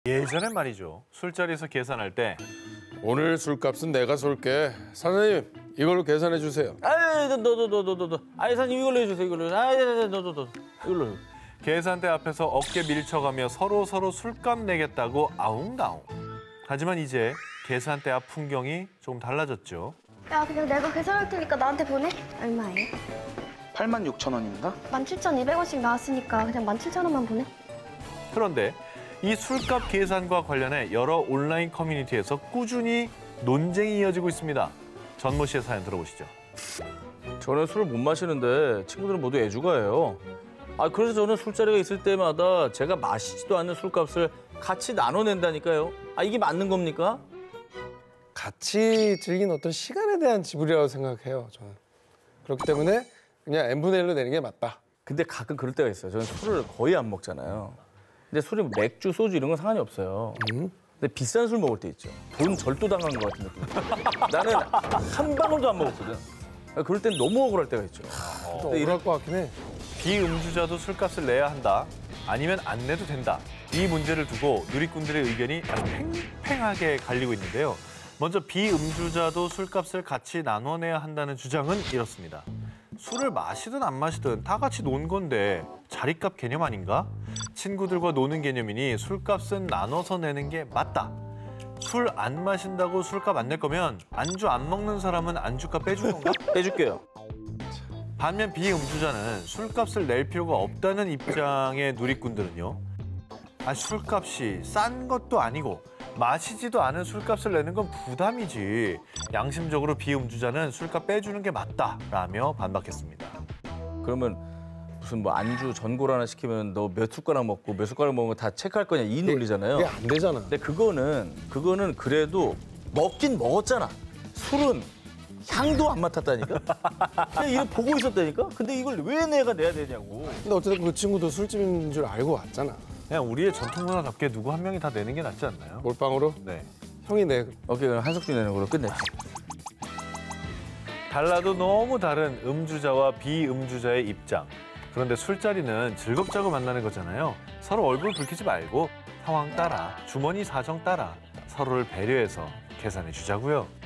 예전에 말이죠. 술자리에서 계산할 때 오늘 술값은 내가 쏠게. 사장님, 이걸로 계산해 주세요. 아이, 너. 아이, 사장님 이걸로 해주세요, 이걸로. 아이, 너. 이걸로. 계산대 앞에서 어깨 밀쳐가며 서로 술값 내겠다고 아웅다웅. 하지만 이제 계산대 앞 풍경이 조금 달라졌죠. 야, 그냥 내가 계산할 테니까 나한테 보내. 얼마예요? 86,000원인가? 17,200원씩 나왔으니까 그냥 17,000원만 보내. 그런데 이 술값 계산과 관련해 여러 온라인 커뮤니티에서 꾸준히 논쟁이 이어지고 있습니다. 전모 씨의 사연 들어보시죠. 저는 술을 못 마시는데 친구들은 모두 애주가예요. 그래서 저는 술자리가 있을 때마다 제가 마시지도 않는 술값을 같이 나눠낸다니까요. 이게 맞는 겁니까? 같이 즐긴 어떤 시간에 대한 지불이라고 생각해요, 저는. 그렇기 때문에 그냥 n분의 1로 내는 게 맞다. 근데 가끔 그럴 때가 있어요. 저는 술을 거의 안 먹잖아요. 근데 술이 맥주, 소주 이런 건 상관이 없어요. 근데 비싼 술 먹을 때 있죠. 돈 절도당한 것 같은 느낌. 나는 한 방울도 안 먹었거든. 그럴 땐 너무 억울할 때가 있죠. 억울할 것 같긴 해. 비음주자도 술값을 내야 한다. 아니면 안 내도 된다. 이 문제를 두고 누리꾼들의 의견이 아주 팽팽하게 갈리고 있는데요. 먼저 비음주자도 술값을 같이 나눠내야 한다는 주장은 이렇습니다. 술을 마시든 안 마시든 다 같이 논 건데 자리값 개념 아닌가? 친구들과 노는 개념이니 술값은 나눠서 내는 게 맞다. 술 안 마신다고 술값 안 낼 거면 안주 안 먹는 사람은 안주값 빼줄 건가? 빼줄게요. 반면 비음주자는 술값을 낼 필요가 없다는 입장의 누리꾼들은요. 술값이 싼 것도 아니고 마시지도 않은 술값을 내는 건 부담이지. 양심적으로 비음주자는 술값 빼주는 게 맞다라며 반박했습니다. 그러면 무슨 뭐 안주 전골 하나 시키면 너 몇 숟가락 먹고 몇 숟가락 먹으면 다 체크할 거냐 이 논리잖아요. 그게 안 되잖아. 근데 그거는 그래도 먹긴 먹었잖아. 술은 향도 안 맡았다니까? 그냥 이걸 보고 있었다니까? 근데 이걸 왜 내가 내야 되냐고. 근데 어쨌든 그 친구도 술집인 줄 알고 왔잖아. 그냥 우리의 전통 문화답게 누구 한 명이 다 내는 게 낫지 않나요? 몰빵으로? 네. 형이 내. 오케이, 그럼 한석준 내는 걸로 끝내. 달라도 너무 다른 음주자와 비음주자의 입장. 그런데 술자리는 즐겁자고 만나는 거잖아요. 서로 얼굴 붉히지 말고 상황 따라, 주머니 사정 따라 서로를 배려해서 계산해 주자고요.